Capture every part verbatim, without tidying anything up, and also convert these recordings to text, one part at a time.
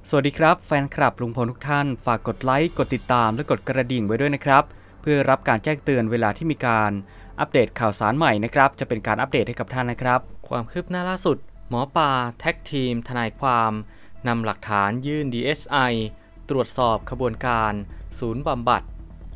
สวัสดีครับแฟนคลับลุงพลทุกท่านฝากกดไลค์กดติดตามและกดกระดิ่งไว้ด้วยนะครับเพื่อรับการแจ้งเตือนเวลาที่มีการอัปเดตข่าวสารใหม่นะครับจะเป็นการอัปเดตให้กับท่านนะครับความคืบหน้าล่าสุดหมอปลาแท็กทีมทนายความนำหลักฐานยื่น ดี เอส ไอ ตรวจสอบขบวนการศูนย์บำบัด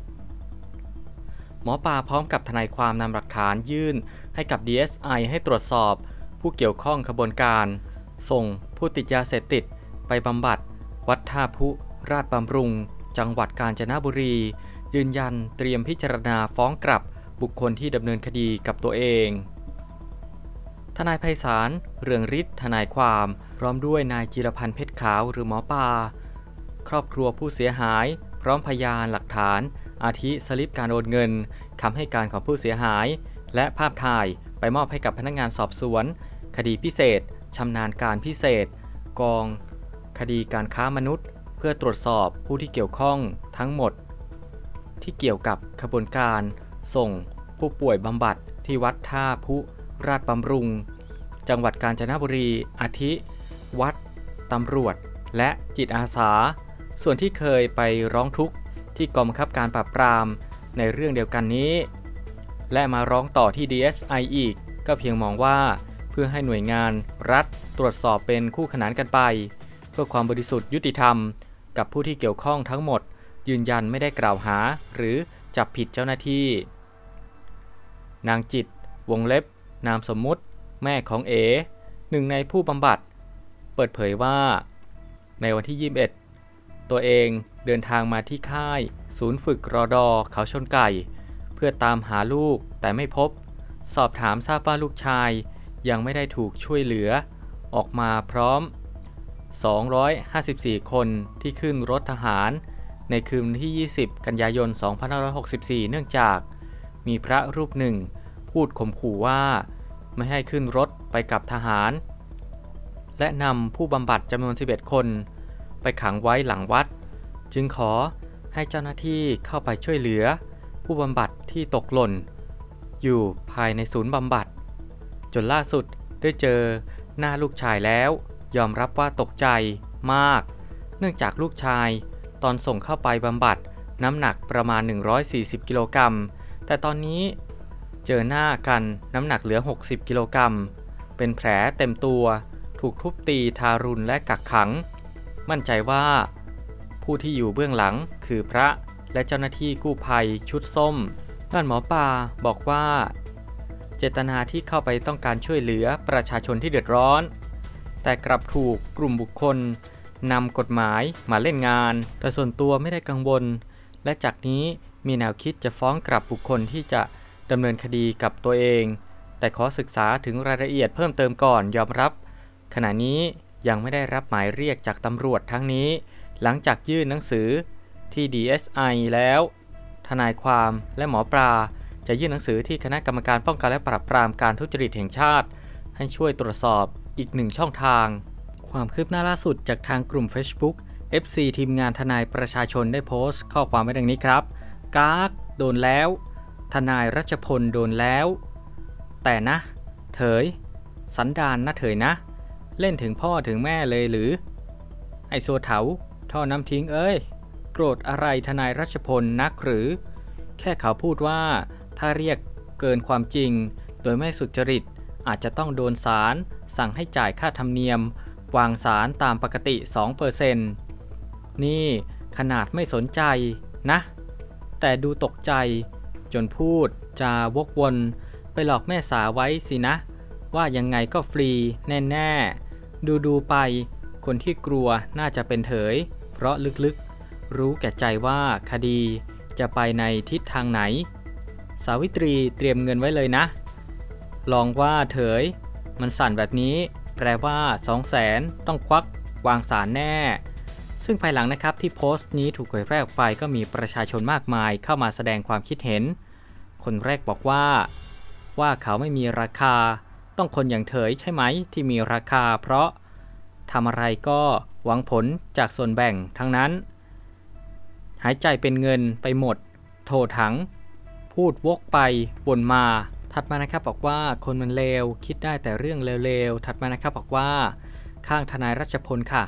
หมอปลาพร้อมกับทนายความนำหลักฐานยื่นให้กับ ดี เอส ไอ ให้ตรวจสอบผู้เกี่ยวข้องขบวนการส่งผู้ติดยาเสพติดไปบำบัดวัดท่าพุราชบำรุงจังหวัดกาญจนบุรียืนยันเตรียมพิจารณาฟ้องกลับบุคคลที่ดำเนินคดีกับตัวเองทนายไพศาลเรืองฤทธิ์ทนายความพร้อมด้วยนายจิรพันธ์เพชรขาวหรือหมอปลาครอบครัวผู้เสียหายพร้อมพยานหลักฐานอาทิสลิปการโอนเงินคำให้การของผู้เสียหายและภาพถ่ายไปมอบให้กับพนักงานสอบสวนคดีพิเศษชำนาญการพิเศษกองคดีการค้ามนุษย์เพื่อตรวจสอบผู้ที่เกี่ยวข้องทั้งหมดที่เกี่ยวกับขบวนการส่งผู้ป่วยบำบัดที่วัดท่าพุราชบำรุงจังหวัดกาญจนบุรีอาทิวัดตำรวจและจิตอาสาส่วนที่เคยไปร้องทุกข์ที่กองบังคับการปราบปรามในเรื่องเดียวกันนี้และมาร้องต่อที่ ดี เอส ไอ อีกก็เพียงมองว่าเพื่อให้หน่วยงานรัฐตรวจสอบเป็นคู่ขนานกันไปเพื่อความบริสุทธิ์ยุติธรรมกับผู้ที่เกี่ยวข้องทั้งหมดยืนยันไม่ได้กล่าวหาหรือจับผิดเจ้าหน้าที่นางจิตวงเล็บนามสมมุติแม่ของเอหนึ่งในผู้บำบัดเปิดเผยว่าในวันที่ยี่สิบเอ็ดตัวเองเดินทางมาที่ค่ายศูนย์ฝึกรอดอเขาชนไก่เพื่อตามหาลูกแต่ไม่พบสอบถามทราบว่าลูกชายยังไม่ได้ถูกช่วยเหลือออกมาพร้อมสองร้อยห้าสิบสี่คนที่ขึ้นรถทหารในคืนที่ยี่สิบกันยายนสองพันห้าร้อยหกสิบสี่เนื่องจากมีพระรูปหนึ่งพูดข่มขู่ว่าไม่ให้ขึ้นรถไปกับทหารและนำผู้บำบัดจำนวนสิบเอ็ดคนไปขังไว้หลังวัดจึงขอให้เจ้าหน้าที่เข้าไปช่วยเหลือผู้บำบัดที่ตกหล่นอยู่ภายในศูนย์บำบัดจนล่าสุดได้เจอหน้าลูกชายแล้วยอมรับว่าตกใจมากเนื่องจากลูกชายตอนส่งเข้าไปบำบัดน้ำหนักประมาณหนึ่งร้อยสี่สิบกิโลกรัมแต่ตอนนี้เจอหน้ากันน้ำหนักเหลือหกสิบกิโลกรัมเป็นแผลเต็มตัวถูกทุบตีทารุณและกักขังมั่นใจว่าผู้ที่อยู่เบื้องหลังคือพระและเจ้าหน้าที่กู้ภัยชุดส้มด้านหมอปลาบอกว่าเจตนาที่เข้าไปต้องการช่วยเหลือประชาชนที่เดือดร้อนแต่กลับถูกกลุ่มบุคคลนำกฎหมายมาเล่นงานแต่ส่วนตัวไม่ได้กังวลและจากนี้มีแนวคิดจะฟ้องกลับบุคคลที่จะดำเนินคดีกับตัวเองแต่ขอศึกษาถึงรายละเอียดเพิ่มเติมก่อนยอมรับขณะนี้ยังไม่ได้รับหมายเรียกจากตำรวจทั้งนี้หลังจากยื่นหนังสือที่ ดี เอส ไอ แล้วทนายความและหมอปลาจะยื่นหนังสือที่คณะกรรมการป้องกันและปราบปรามการทุจริตแห่งชาติให้ช่วยตรวจสอบอีกหนึ่งช่องทางความคืบหน้าล่าสุดจากทางกลุ่ม Facebook เอฟ ซี ทีมงานทนายประชาชนได้โพสต์ข้อความไว้ดังนี้ครับกากโดนแล้วทนายรัชพลโดนแล้วแต่นะเถยสันดานนะเถยนะเล่นถึงพ่อถึงแม่เลยหรือไอโซเถาท่อน้ำทิ้งเอ้ยโกรธอะไรทนายรัชพลนักหรือแค่เขาพูดว่าถ้าเรียกเกินความจริงโดยไม่สุจริตอาจจะต้องโดนศาลสั่งให้จ่ายค่าธรรมเนียมวางศาลตามปกติ สองเปอร์เซ็นต์ นี่ขนาดไม่สนใจนะแต่ดูตกใจจนพูดจาวกวนไปหลอกแม่สาไว้สินะว่ายังไงก็ฟรีแน่ๆดูดูไปคนที่กลัวน่าจะเป็นเถยเพราะลึกๆรู้แก่ใจว่าคดีจะไปในทิศทางไหนสาวิตรีเตรียมเงินไว้เลยนะลองว่าเถยมันสั่นแบบนี้แปลว่า สองแสน ต้องควักวางศาลแน่ซึ่งภายหลังนะครับที่โพสต์นี้ถูกเผยแพร่ออกไปก็มีประชาชนมากมายเข้ามาแสดงความคิดเห็นคนแรกบอกว่าว่าเขาไม่มีราคาต้องคนอย่างเถยใช่ไหมที่มีราคาเพราะทำอะไรก็หวังผลจากส่วนแบ่งทั้งนั้นหายใจเป็นเงินไปหมดโทถังพูดวกไปวนมาถัดมานะครับบอกว่าคนมันเลวคิดได้แต่เรื่องเลวๆถัดมานะครับบอกว่าข้างทนายรัชพลค่ะ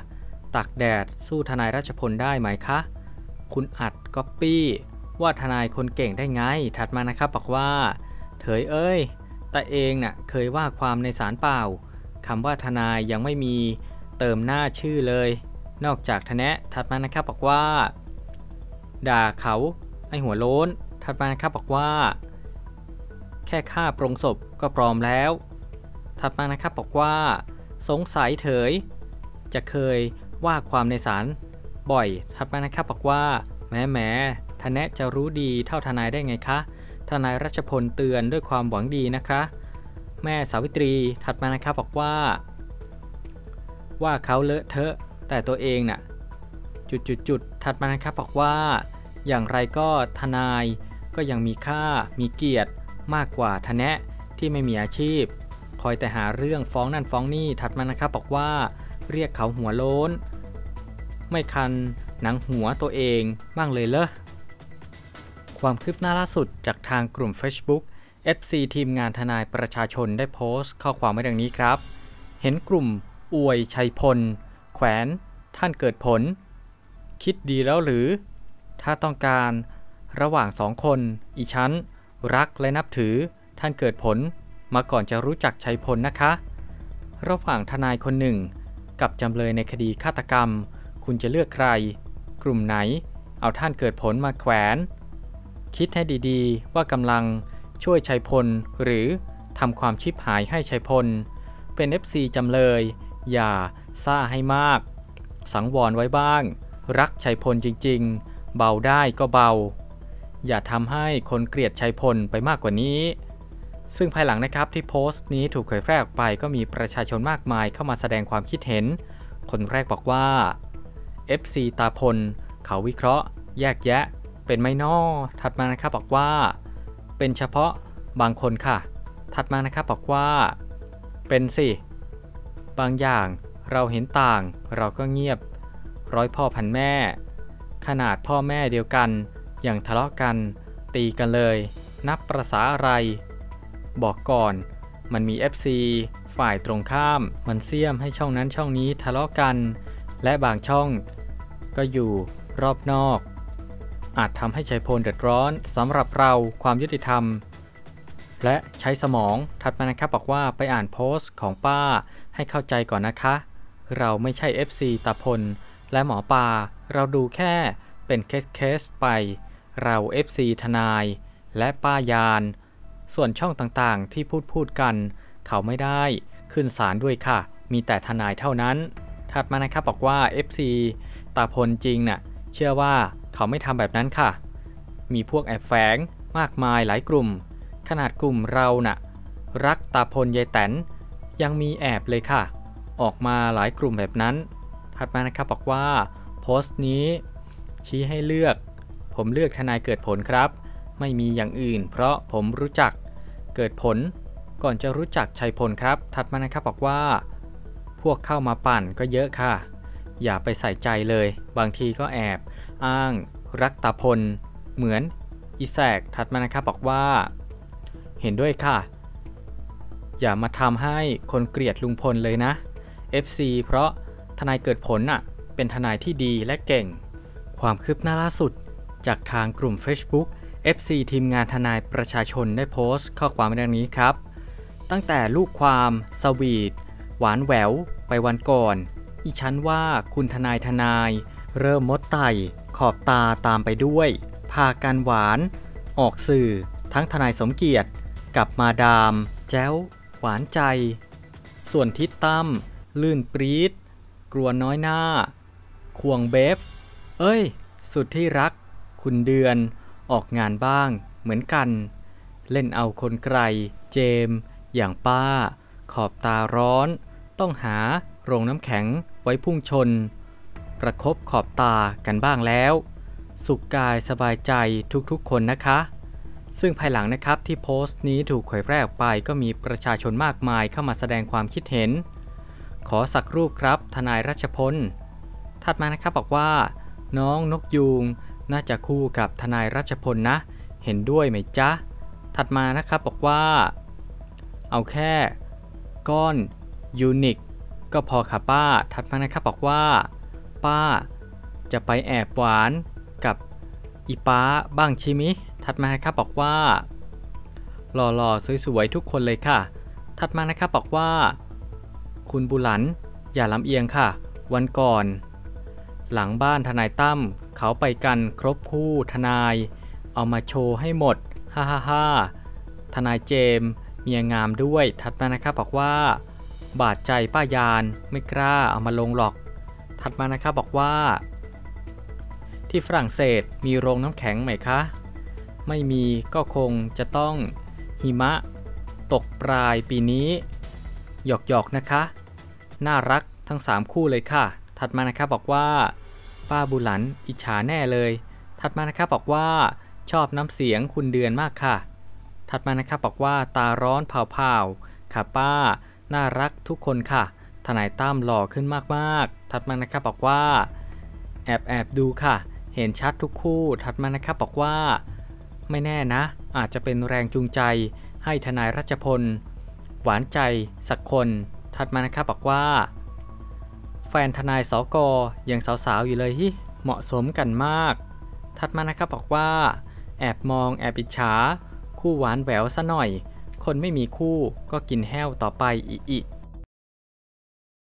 ตากแดดสู้ทนายรัชพลได้ไหมคะคุณอัดก๊อปปี้ว่าทนายคนเก่งได้ไงถัดมานะครับบอกว่าเถยเอ้ยแต่เองน่ะเคยว่าความในศาลเปล่าคำว่าทนายยังไม่มีเติมหน้าชื่อเลยนอกจากทะแนะถัดมานะครับบอกว่าด่าเขาไอหัวโล้นถัดมานะครับบอกว่าแค่ฆ่าปรงศพก็ปลอมแล้วถัดมานะครับบอกว่าสงสัยเถยจะเคยว่าความในศาลบ่อยถัดมานะครับบอกว่าแหมแหมทะแนะจะรู้ดีเท่าทนายได้ไงคะทนายรัชพลเตือนด้วยความหวังดีนะคะแม่สาวิตรีถัดมานะครับบอกว่าว่าเขาเลอะเทอะแต่ตัวเองน่ะจุดจุดจุดถัดมานะครับบอกว่าอย่างไรก็ทนายก็ยังมีค่ามีเกียรติมากกว่าทะแนะที่ไม่มีอาชีพคอยแต่หาเรื่องฟ้องนั่นฟ้องนี่ถัดมานะครับบอกว่าเรียกเขาหัวโล้นไม่คันหนังหัวตัวเองบ้างเลยเหรอความคืบหน้าล่าสุดจากทางกลุ่ม Facebook เอฟ ซี ทีมงานทนายประชาชนได้โพสต์ข้อความไว้ดังนี้ครับเห็นกลุ่มอวยชัยพลแขวนท่านเกิดผลคิดดีแล้วหรือถ้าต้องการระหว่างสองคนอีฉันรักและนับถือท่านเกิดผลมาก่อนจะรู้จักชัยพลนะคะระหว่างทนายคนหนึ่งกับจำเลยในคดีฆาตกรรมคุณจะเลือกใครกลุ่มไหนเอาท่านเกิดผลมาแขวนคิดให้ดีๆว่ากำลังช่วยชัยพลหรือทำความชิบหายให้ชัยพลเป็น เอฟ ซี จำเลยอย่าซ่าให้มากสังวรไว้บ้างรักชัยพลจริงๆเบาได้ก็เบาอย่าทำให้คนเกลียดชัยพลไปมากกว่านี้ซึ่งภายหลังนะครับที่โพสต์นี้ถูกเผยแพร่ออกไปก็มีประชาชนมากมายเข้ามาแสดงความคิดเห็นคนแรกบอกว่า เอฟ ซี ตาพลเขาวิเคราะห์แยกแยะเป็นไม่น้อถัดมานะครับบอกว่าเป็นเฉพาะบางคนค่ะถัดมานะครับบอกว่าเป็นสิบางอย่างเราเห็นต่างเราก็เงียบร้อยพ่อพันแม่ขนาดพ่อแม่เดียวกันอย่างทะเลาะกันตีกันเลยนับประสาอะไรบอกก่อนมันมี เอฟ ซี ฝ่ายตรงข้ามมันเสี้ยมให้ช่องนั้นช่องนี้ทะเลาะกันและบางช่องก็อยู่รอบนอกอาจทำให้ชัยพลเดือดร้อนสำหรับเราความยุติธรรมและใช้สมองถัดมานะครับบอกว่าไปอ่านโพสต์ของป้าให้เข้าใจก่อนนะคะเราไม่ใช่ เอฟ ซี ตาพลและหมอปลาเราดูแค่เป็นเคสเคสไปเรา เอฟ ซี ทนายและป้ายานส่วนช่องต่างๆที่พูดพูดกันเขาไม่ได้ขึ้นศาลด้วยค่ะมีแต่ทนายเท่านั้นถัดมานะครับบอกว่า เอฟ ซี ตาพลจริงน่ะเชื่อว่าเขาไม่ทำแบบนั้นค่ะมีพวกแอบแฝงมากมายหลายกลุ่มขนาดกลุ่มเราน่ะรักตาพลยายแตนยังมีแอบเลยค่ะออกมาหลายกลุ่มแบบนั้นถัดมานะครับบอกว่าโพสต์นี้ชี้ให้เลือกผมเลือกทนายเกิดผลครับไม่มีอย่างอื่นเพราะผมรู้จักเกิดผลก่อนจะรู้จักชัยพลครับถัดมานะครับบอกว่าพวกเข้ามาปั่นก็เยอะค่ะอย่าไปใส่ใจเลยบางทีก็แอบอ้างรักตาพลเหมือนอีแสกถัดมานะครับบอกว่าเห็นด้วยค่ะอย่ามาทำให้คนเกลียดลุงพลเลยนะ เอฟ ซี เพราะทนายเกิดผลน่ะเป็นทนายที่ดีและเก่งความคืบหน้าล่าสุดจากทางกลุ่ม Facebook เอฟ ซี ทีมงานทนายประชาชนได้โพสต์ข้อความดังนี้ครับตั้งแต่ลูกความสวีทหวานแหววไปวันก่อนอีฉันว่าคุณทนายทนายเริ่มมดไต่ขอบตาตามไปด้วยพากันหวานออกสื่อทั้งทนายสมเกียรติกับมาดามแจ้วหวานใจส่วนทิศตั้มลื่นปรี๊ดกลัวน้อยหน้าควงเบฟเอ้ยสุดที่รักคุณเดือนออกงานบ้างเหมือนกันเล่นเอาคนไกลเจมอย่างป้าขอบตาร้อนต้องหาโรงน้ำแข็งไว้พุ่งชนประคบขอบตากันบ้างแล้วสุขกายสบายใจทุกๆคนนะคะซึ่งภายหลังนะครับที่โพสต์นี้ถูกเผยแพร่ออกไปก็มีประชาชนมากมายเข้ามาแสดงความคิดเห็นขอสักรูปครับทนายรัชพลถัดมานะครับบอกว่าน้องนกยูงน่าจะคู่กับทนายรัชพลนะเห็นด้วยไหมจ๊ะถัดมานะครับบอกว่าเอาแค่ก้อนยูนิคก็พอค่ะป้าถัดมานะครับบอกว่าป้าจะไปแอบหวานกับอีป้าบ้างชิมิถัดมานะครับบอกว่าหล่อๆสวยๆทุกคนเลยค่ะถัดมานะครับบอกว่าคุณบุหลันอย่าลำเอียงค่ะวันก่อนหลังบ้านทนายตั้มเขาไปกันครบคู่ทนายเอามาโชว์ให้หมดฮ่าฮ่าฮ่าทนายเจมเมียงามด้วยถัดมานะครับบอกว่าบาดใจป้ายานไม่กล้าเอามาลงหรอกถัดมานะครับบอกว่าที่ฝรั่งเศสมีโรงน้ำแข็งไหมคะไม่มีก็คงจะต้องหิมะตกปลายปีนี้หยอกๆนะคะน่ารักทั้งสามคู่เลยค่ะถัดมานะครับบอกว่าป้าบุหลันอิจฉาแน่เลยถัดมานะครับบอกว่าชอบน้ำเสียงคุณเดือนมากค่ะถัดมานะครับบอกว่าตาร้อนเผาๆค่ะป้าน่ารักทุกคนค่ะทนายตั้มหล่อขึ้นมากๆถัดมานะครับบอกว่าแอบแอบดูค่ะเห็นชัดทุกคู่ถัดมานะครับบอกว่าไม่แน่นะอาจจะเป็นแรงจูงใจให้ทนายรัชพลหวานใจสักคนถัดมานะครับบอกว่าแฟนทนายสกยังสาวๆอยู่เลยฮิเหมาะสมกันมากถัดมานะครับบอกว่าแอบมองแอบอิจฉาคู่หวานแหววซะหน่อยคนไม่มีคู่ก็กินแห้วต่อไปอีก